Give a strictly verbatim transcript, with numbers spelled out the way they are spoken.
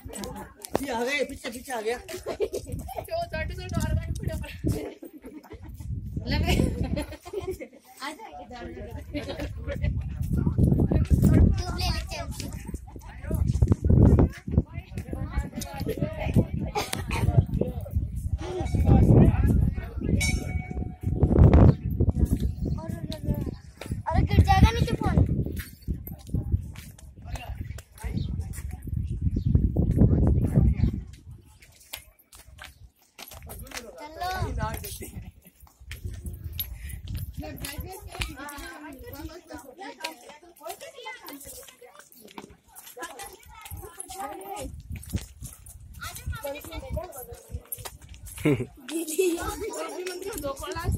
ये आ गए, पीछे पीछे आ गया। जो चट से डर गए पड़े लगे आ जाएगा तू ले ले चल। अरे गिर जाएगा नीचे फोन। दीदी दो कोला